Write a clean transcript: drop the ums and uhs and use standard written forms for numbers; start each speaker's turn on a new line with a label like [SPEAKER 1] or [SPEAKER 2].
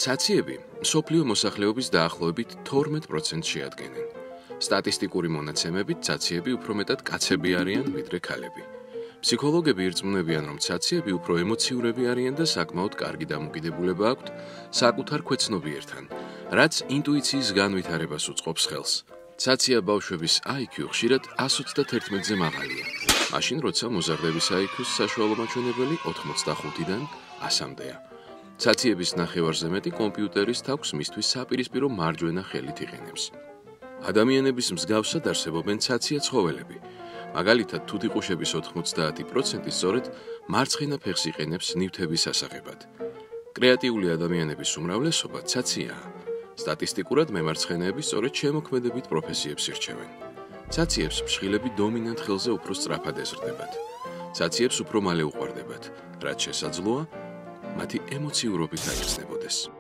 [SPEAKER 1] ცაციები მსოფლიო მოსახლეობის დაახლოებით 12%-ს შეადგენენ. სტატისტიკური მონაცემებით ცაციები უფრო მეტად კაცები არიან, ვიდრე ქალები. ფსიქოლოგები ირწმუნებიან, რომ ცაციები უფრო ემოციურები არიან და საკმაოდ კარგი დამოკიდებულება აქვთ საკუთარ ქვეცნობიერთან, რაც ინტუიციის განვითარებას უწყობს ხელს. ცაცია ბავშვების IQ ხშირად 131-ზე მაღალია, მაშინ როცა მოზარდების IQ-ს საშუალო მაჩვენებელი 85-დან 100-მდეა. ცაციების ნახევარზე მეტი კომპიუტერის თავს მისთვის საპირისპირო მარჯვენა ხელით იყენებს. ადამიანების მსგავსად არსებობენ ცაცია ცხოველები. მაგალითად, თუთიყუშების 90% სწორედ მარცხენა ფეხს იყენებს ნივთების ასაღებად. კრეატიული ადამიანების უმრავლესობა ცაციაა. სტატისტიკურად მემარცხენეები სწორედ შემოქმედებით პროფესიებს ირჩევენ. ცაციებს ფრჩხილები დომინანტ ხელზე უფრო სწრაფად ეზრდებათ. ცაციებს უფრო მალე უყვარდებათ, რაც შესაძლოა, მათი ემოციურობით აიხსნებოდეს.